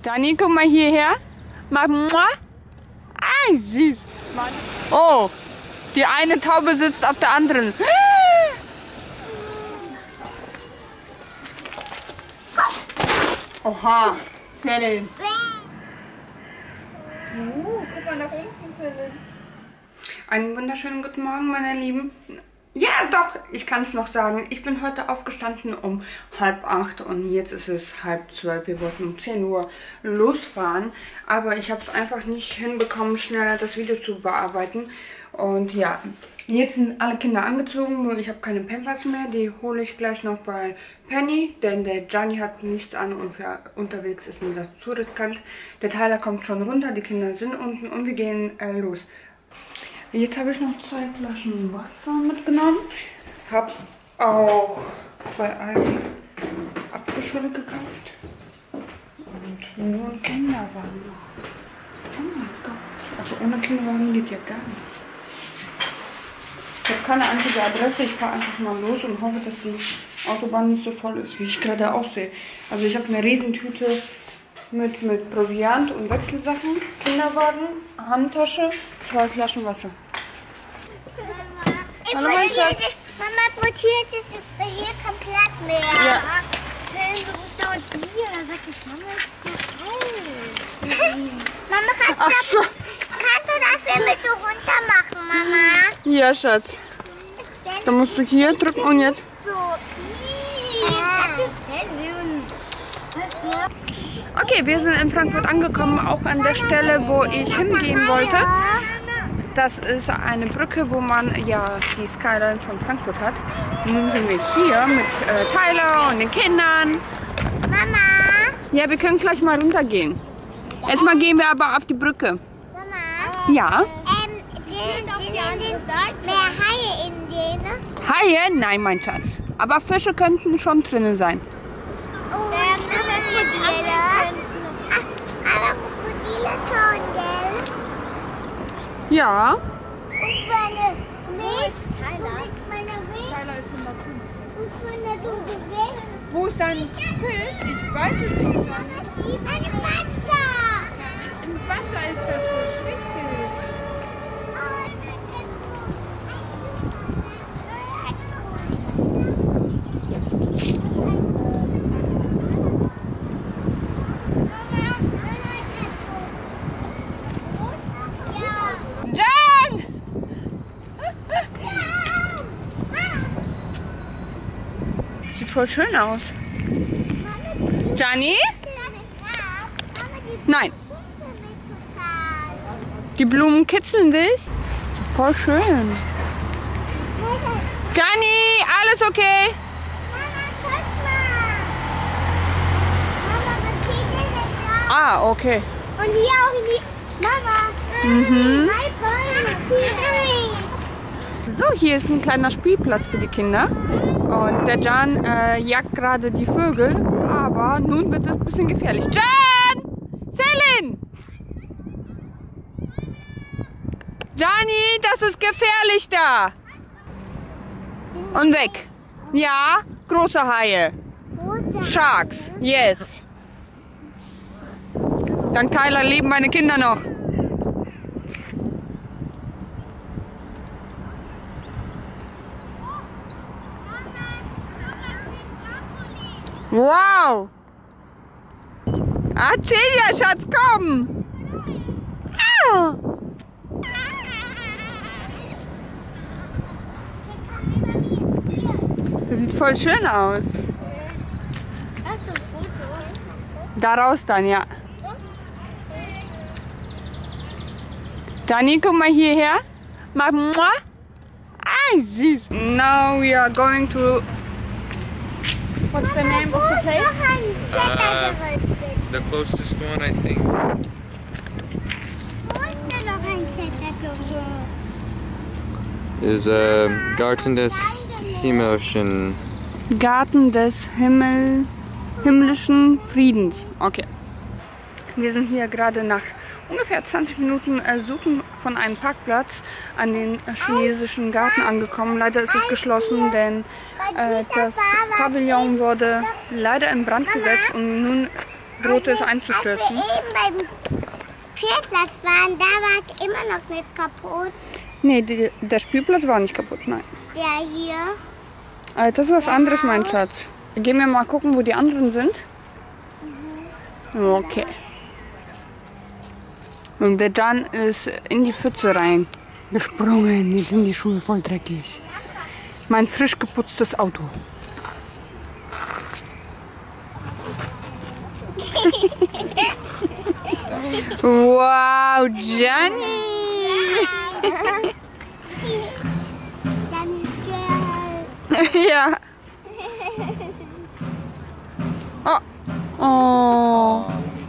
Dani, guck mal hierher. Mach muah. Ay, süß. Oh, die eine Taube sitzt auf der anderen. Oha, Selin. Guck mal nach unten, Selin. Einen wunderschönen guten Morgen, meine Lieben. Ja, doch, ich kann es noch sagen. Ich bin heute aufgestanden um 7:30 und jetzt ist es 11:30. Wir wollten um 10 Uhr losfahren, aber ich habe es einfach nicht hinbekommen, schneller das Video zu bearbeiten. Und ja, jetzt sind alle Kinder angezogen, nur ich habe keine Pampers mehr. Die hole ich gleich noch bei Penny, denn der Gianni hat nichts an und für unterwegs ist mir das zu riskant. Der Tyler kommt schon runter, die Kinder sind unten und wir gehen los. Jetzt habe ich noch 2 Flaschen Wasser mitgenommen. Habe auch bei allen Apfelschorle gekauft. Und nur ein Kinderwagen noch. Oh mein Gott. Also ohne Kinderwagen geht ja gar nicht. Ich habe keine einzige Adresse. Ich fahre einfach mal los und hoffe, dass die Autobahn nicht so voll ist, wie ich gerade aussehe. Also ich habe eine Riesentüte mit Proviant und Wechselsachen, Kinderwagen, Handtasche, 2 Flaschen Wasser. Hallo mein Schatz. Mama, portiert ist hier kein Platz mehr. Ja. Da sag ich, Mama ist so toll. Mama, kannst du das mit so runter machen, Mama? Ja, Schatz. Da musst du hier drücken und jetzt. So. Sag das Hell. Okay, wir sind in Frankfurt angekommen, auch an der Stelle, wo ich hingehen wollte. Das ist eine Brücke, wo man ja die Skyline von Frankfurt hat. Nun sind wir hier mit Tyler und den Kindern. Mama? Ja, wir können gleich mal runtergehen. Erstmal gehen wir aber auf die Brücke. Mama? Ja? Mehr Haie in denen? Haie? Nein, mein Schatz. Aber Fische könnten schon drinnen sein. Oh, Krokodile. Aber Krokodile schon, gell? Ja. Und meine Milch? Tyler ist meine Milch. Wo ist dein Fisch? Ich weiß es nicht. Im Wasser. Im Wasser ist der Fisch, richtig. Jan! Sieht voll schön aus. Gianni? Nein. Die Blumen kitzeln dich? Voll schön. Gianni, alles okay? Ah, okay. Und hier auch die Mama. Mhm. Bäume. So, hier ist ein kleiner Spielplatz für die Kinder. Und der Jan jagt gerade die Vögel. Aber nun wird es ein bisschen gefährlich. Jan! Selin! Gianni, das ist gefährlich da! Und weg. Ja, große Haie. Sharks, yes. Dank Tyler leben meine Kinder noch. Wow! Celia, Schatz, komm! Ah. Das sieht voll schön aus. Hast du ein Foto? Daraus dann, ja. Dani, guck mal hierher. Mach muah. Ay, süß. Now we are going to... What's the name of the place? The closest one, I think. Wo ist denn noch ein Kletterturm? Is Garten des Himmlischen. Garten des himmlischen Friedens. Okay. Wir sind hier gerade nach ungefähr 20 Minuten Suchen von einem Parkplatz an den chinesischen Garten angekommen. Leider ist es geschlossen, denn das Pavillon wurde leider in Brand gesetzt und nun drohte es einzustürzen. Als wir eben beim Spielplatz waren, da war es immer noch nicht kaputt. Nee, der Spielplatz war nicht kaputt, nein. Der hier. Das ist was anderes, mein Schatz. Gehen wir mal gucken, wo die anderen sind. Okay. Und der Jan ist in die Pfütze rein gesprungen. Jetzt sind die Schuhe voll dreckig. Mein frisch geputztes Auto. Wow, Gianni! Gianni's Girl. Ja. Oh. Oh.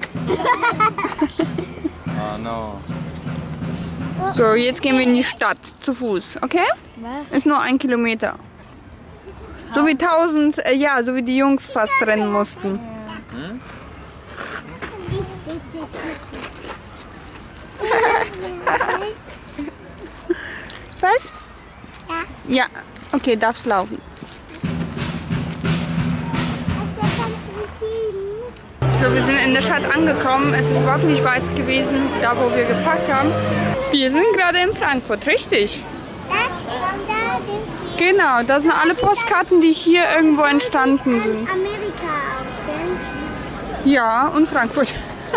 Oh no. So, jetzt gehen wir in die Stadt zu Fuß, okay? Was? Ist nur 1 Kilometer. So wie 1000, so wie die Jungs fast rennen mussten. Was? Ja. Ja, okay, darfst laufen. So, wir sind in der Stadt angekommen. Es ist überhaupt nicht weit gewesen, da wo wir geparkt haben. Wir sind gerade in Frankfurt, richtig? Genau, das sind alle Postkarten, die hier irgendwo entstanden sind. Amerika aus, gell? Ja, und Frankfurt.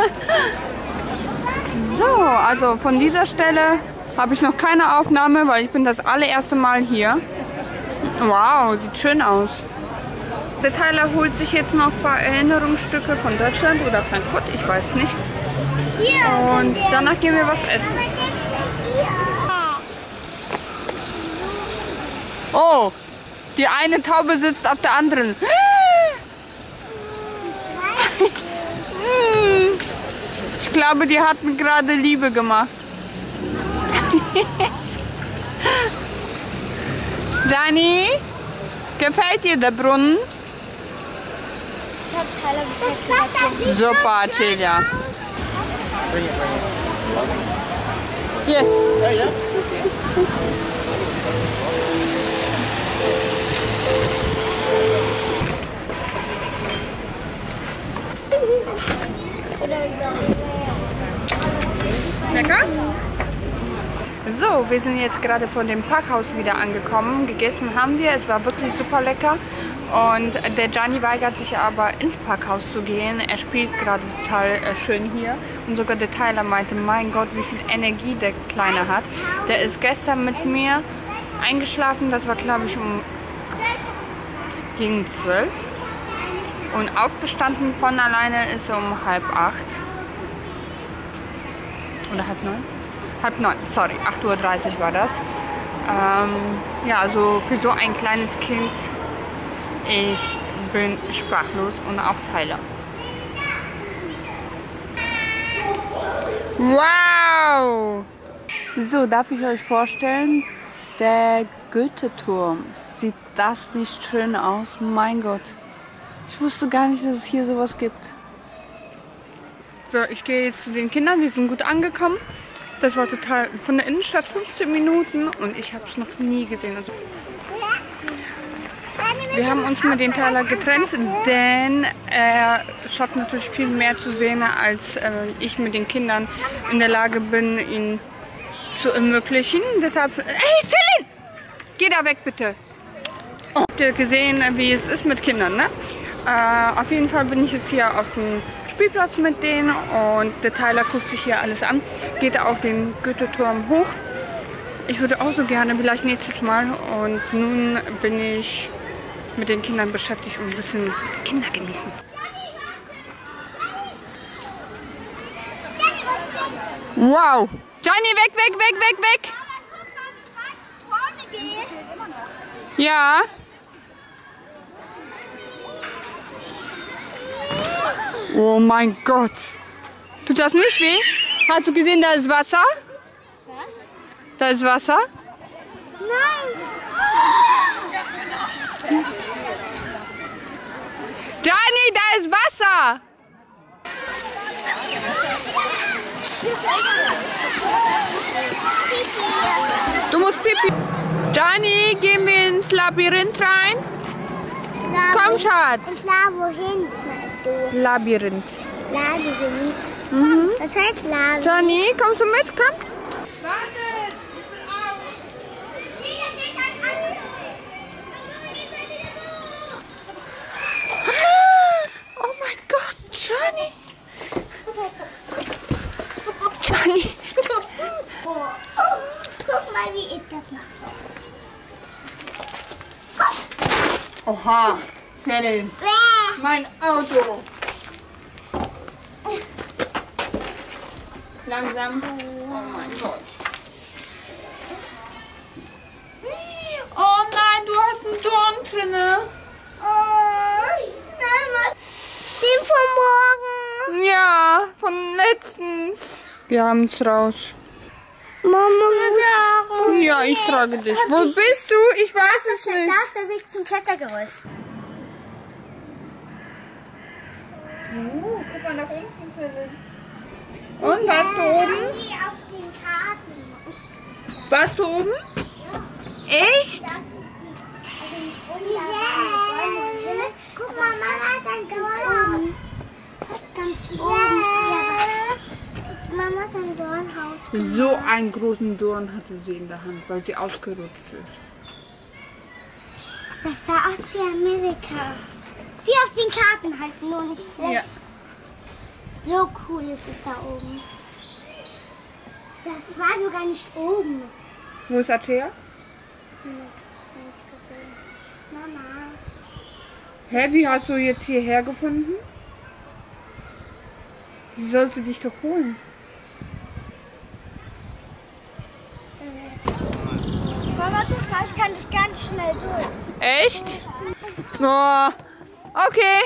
So, also von dieser Stelle habe ich noch keine Aufnahme, weil ich bin das allererste Mal hier. Wow, sieht schön aus. Der Tyler holt sich jetzt noch ein paar Erinnerungsstücke von Deutschland oder Frankfurt, ich weiß nicht. Und danach gehen wir was essen. Oh, die eine Taube sitzt auf der anderen. Ich glaube, die hatten gerade Liebe gemacht. Dani, gefällt dir der Brunnen? Super, Celia. Yes. Lecker? So, wir sind jetzt gerade von dem Parkhaus wieder angekommen. Gegessen haben wir, es war wirklich super lecker. Und der Gianni weigert sich aber ins Parkhaus zu gehen. Er spielt gerade total schön hier. Und sogar der Tyler meinte, mein Gott, wie viel Energie der Kleine hat. Der ist gestern mit mir eingeschlafen, das war glaube ich gegen 12. Und aufgestanden von alleine ist er um 7:30. Oder 8:30? 8:30, sorry, 8:30 Uhr war das. Ja, also für so ein kleines Kind, ich bin sprachlos und auch Tyler. Wow! So, darf ich euch vorstellen, der Goethe-Turm. Sieht das nicht schön aus? Mein Gott. Ich wusste gar nicht, dass es hier sowas gibt. So, ich gehe jetzt zu den Kindern, wir sind gut angekommen. Das war total von der Innenstadt 15 Minuten und ich habe es noch nie gesehen. Also, wir haben uns mit den Tyler getrennt, denn er schafft natürlich viel mehr zu sehen, als ich mit den Kindern in der Lage bin, ihn zu ermöglichen. Deshalb, hey Celine, geh da weg bitte. Oh, habt ihr gesehen, wie es ist mit Kindern, ne? Auf jeden Fall bin ich jetzt hier auf dem Spielplatz mit denen und der Tyler guckt sich hier alles an, geht auch den Goethe-Turm hoch. Ich würde auch so gerne, vielleicht nächstes Mal. Und nun bin ich mit den Kindern beschäftigt und ein bisschen Kinder genießen. Wow! Gianni, weg, weg, weg, weg, weg! Ja? Oh mein Gott! Tut das nicht weh? Hast du gesehen, da ist Wasser? Was? Da ist Wasser? Nein! Gianni, da ist Wasser! Du musst Pipi. Gianni, gehen wir ins Labyrinth rein? Komm, Schatz. Und da wohin? Labyrinth. Lade sind. Das heißt Lade. Johnny, kommst du mit? Komm. Wartet! Oh mein Gott, Johnny. Johnny. Guck mal, wie ich das mache. Oha, Freddy. Mein Auto. Langsam. Oh mein Gott. Oh nein, du hast einen Dorn drinne. Den von morgen. Ja, von letztens. Wir haben es raus. Mama, ja, ich trage dich. Wo bist du? Ich weiß es nicht. Da ist der Weg zum Klettergerüst. Guck mal nach hinten, Celine. Und, warst du oben? Auf den Karten. Warst du oben? Ja. Echt? Guck mal, Mama hat ein Dornhaus. Ganz oben. Mama hat ein Dornhaus. So einen großen Dorn hatte sie in der Hand, weil sie ausgerutscht ist. Das sah aus wie Amerika. Wie auf den Karten halt, nur nicht schlecht. Ja. So cool ist es da oben. Das war sogar nicht oben. Wo ist Atea? Mama. Hä, wie hast du jetzt hierher gefunden? Sie sollte dich doch holen. Mama, ich kann das ganz schnell durch. Echt? Oh, okay.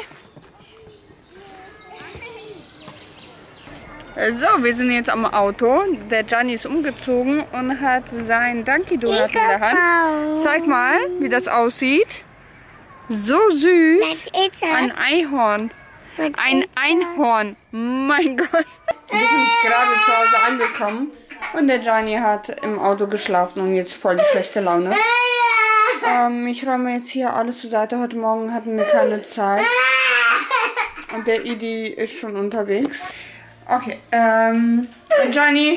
So, wir sind jetzt am Auto. Der Gianni ist umgezogen und hat sein Donkey Donut in der Hand. Zeig mal, wie das aussieht. So süß. Ein Einhorn. Ein Einhorn. Mein Gott. Wir sind gerade zu Hause angekommen und der Gianni hat im Auto geschlafen und jetzt voll die schlechte Laune. Ich räume jetzt hier alles zur Seite. Heute Morgen hatten wir keine Zeit. Und der Idi ist schon unterwegs. Okay, Gianni.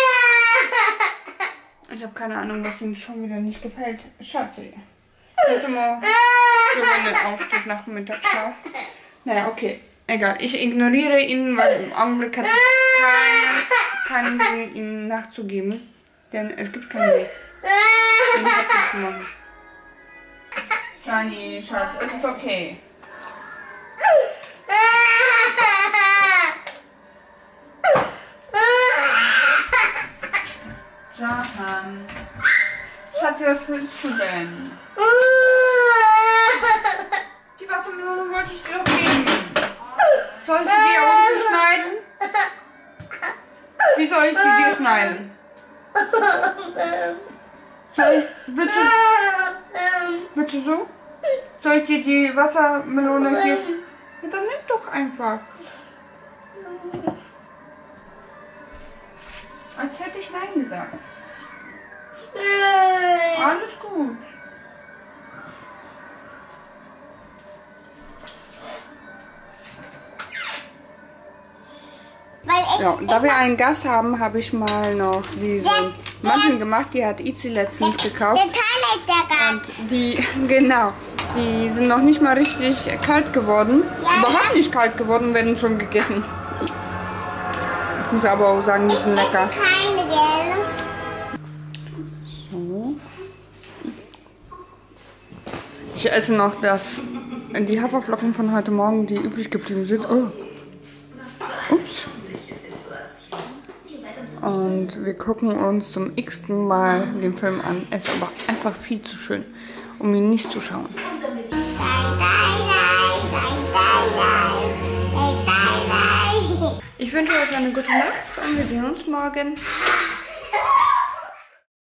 Ich habe keine Ahnung, was ihm schon wieder nicht gefällt. Schatzi. Das ist immer so, wenn er aufsteht nach dem Mittagsschlaf. Naja, okay. Egal. Ich ignoriere ihn, weil im Augenblick hat es keinen Sinn, ihm nachzugeben. Denn es gibt keinen Weg. Und ich hab nichts zu machen. Gianni, Schatz, es ist okay. Jahan. Schatzi, was willst du denn? Die Wassermelone wollte ich dir doch geben. Soll ich sie dir unten schneiden? Wie soll ich sie dir schneiden? Willst du so? Soll ich dir die Wassermelone geben? Ja, dann nimm doch einfach. Als hätte ich Nein gesagt. Alles gut. Ja, da wir einen Gast haben, habe ich mal noch diese Mandeln gemacht. Die hat Izi letztens gekauft. Und die, genau, die sind noch nicht mal richtig kalt geworden. Überhaupt nicht kalt geworden, werden schon gegessen. Ich muss aber auch sagen, die sind lecker. Keine, gell? So. Ich esse noch die Haferflocken von heute Morgen, die übrig geblieben sind. Oh. Ups. Und wir gucken uns zum x-ten Mal den Film an. Er ist aber einfach viel zu schön, um ihn nicht zu schauen. Ich wünsche euch eine gute Nacht und wir sehen uns morgen.